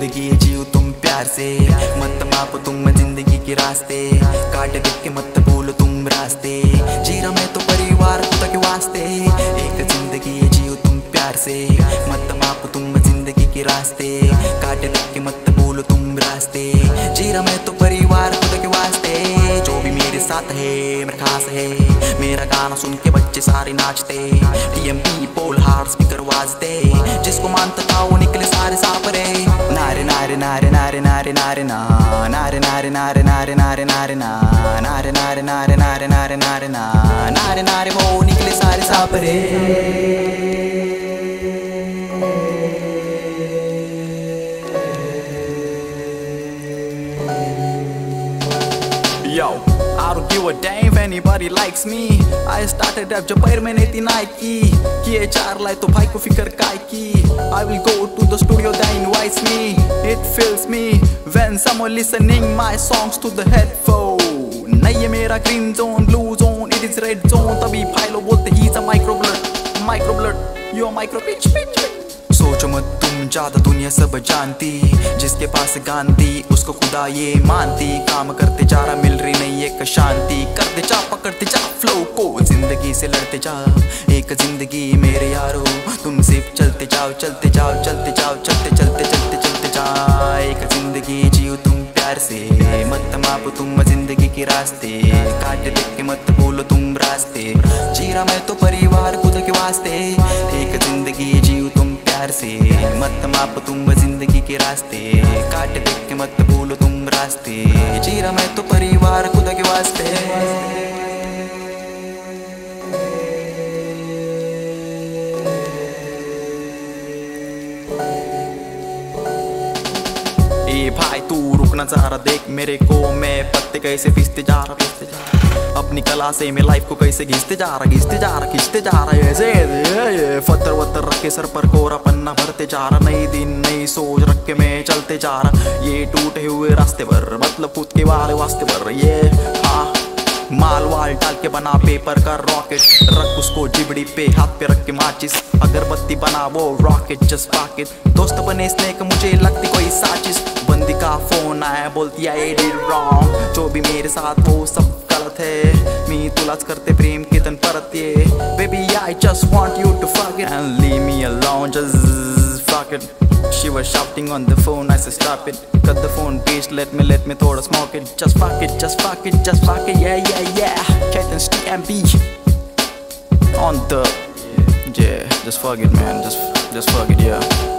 जिंदगी जियो तुम प्यार से, मत मापो तुम जिंदगी के रास्ते, काट देख के मत भूलो तुम रास्ते, जी रहा मैं तो परिवार खुदा के वास्ते। एक जिंदगी जियो तुम प्यार से, मत मापो तुम जिंदगी के रास्ते, काट देख के मत भूलो तुम रास्ते, जी रहा मैं तो परिवार खुदा के वास्ते। जो भी मेरे साथ है मेरा खास है, मेरा गाना सुन के बच्चे सारे नाचते, टीएमपी पोल हार्ट स्पीकर वाजते, जिसको मानता था वो निकले सारे सापरे। नारे नारे नारे नारे नारे नारे ना, नारे नारे नारे नारे नारे नारे ना, नारे नारे नारे नारे नारे नारे ना, नारे नारे वो निकले सारे सापरे। Yo, I don't give a damn if anybody likes me. I started rap जब पैर मैंने थी Nike, किए 4 लाए तो भाई को फिकर काय की। I will go to the studio that invites me. It fills me when someone listening my songs to the headphone. नहीं है मेरा green zone, blue zone, it is red zone. तभी भाई लोग बोलते he's a micro blood, you a micro bitch. सोचो मत तुम ज्यादा दुनिया सब जानती, जिसके पास गांधी उसको खुदा ये मानती, काम करते जा रहा मिल रही नहीं एक शांति, करते जा पकड़ते जा फ्लो को, जिंदगी से लड़ते जा एक जिंदगी मेरे यारो, तुम सिर्फ चलते जाओ चलते जाओ चलते जाओ चलते चलते चलते चलते जाओ। एक जिंदगी जियो तुम प्यार से, मत मापो तुम जिंदगी के रास्ते, काट देख के मत भूलो तुम रास्ते, जी रहा मैं तो परिवार खुद के वास्ते। एक जिंदगी जियो तुम प्यार से, मत मापो तुम जिंदगी के रास्ते, काट देख के मत भूलो तुम रास्ते, जी रहा मैं तो परिवार खुदा के वास्ते। ए भाई तू रुकना जरा देख मेरे को, मैं पत्ते कैसे पिसते जा रहा, अपनी कला से मैं लाइफ को कैसे घिसते जा रहा, ऐसे फत्तर वत्तर रख के सर पर कोरा पन्ना भरते जा रहा, नई दिन नई सोच रख के मैं चलते जा रहा, ये टूटे हुए रास्ते पर मतलब खुद के वाले वास्ते पर, ये हाँ माल वाल डाल के बना पेपर का रॉकेट, रख उसको जिबड़ी पे हाथ पे रख के माचिस, अगरबत्ती बना वो रॉकेट जस्ट पाकेट, दोस्त बने स्नेक मुझे लगती कोई साजिश, बंदी का फोन आया बोलती आई डिड रॉन्ग, जो भी मेरे साथ वो सब गलत है, मी तुलाच करते प्रेम के तन परत ये, baby I just want you to fuck it and leave me alone just fuck it. She was shouting on the phone, I said stop it, cut the phone bitch, let me thoda smoke it, just fuck it, just fuck it, just fuck it, yeah, Cat and Stick and B on the, yeah, just fuck it man, just fuck it, yeah.